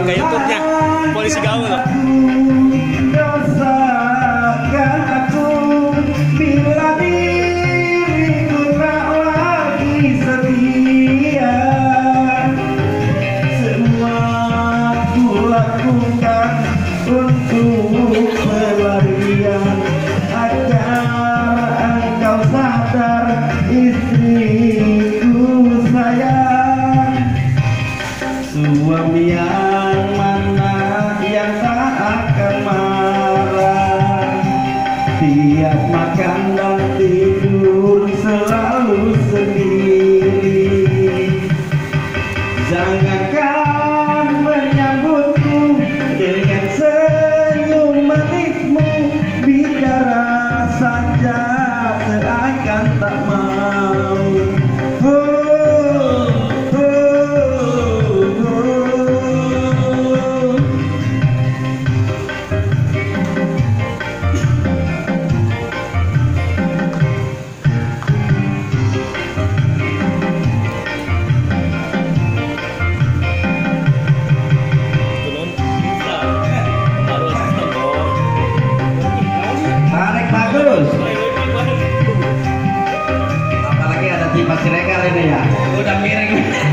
keluarga YouTube-nya Polisi Gaul loh. Dosakan aku bila diriku tak lagi setia. Semua ku lakukan untuk pelarian agar engkau sadar, istriku sayang. Suami yang mana yang tak akan marah, tiap makan dan tidur selalu sendiri. Jangankan menyambutku dengan senyum manismu, bicara saja seakan tak mau. Tarik bagus. Apalagi ada tipe sirekal ini ya. Udah miring.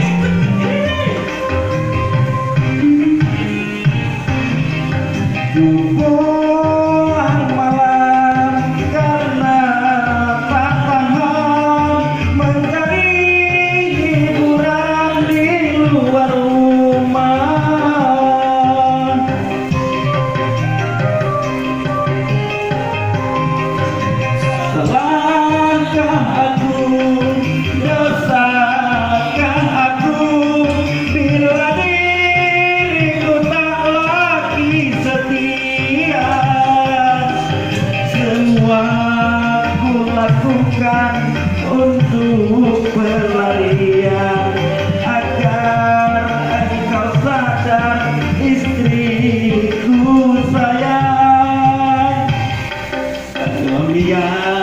Pulang malam karena tak tahan mencari hiburan di luar rumah. Salahkah aku, dosakan aku bila diriku tak lagi setia. Semua ku lakukan untuk pelarian agar engkau sadar, istriku sayang. Suami yang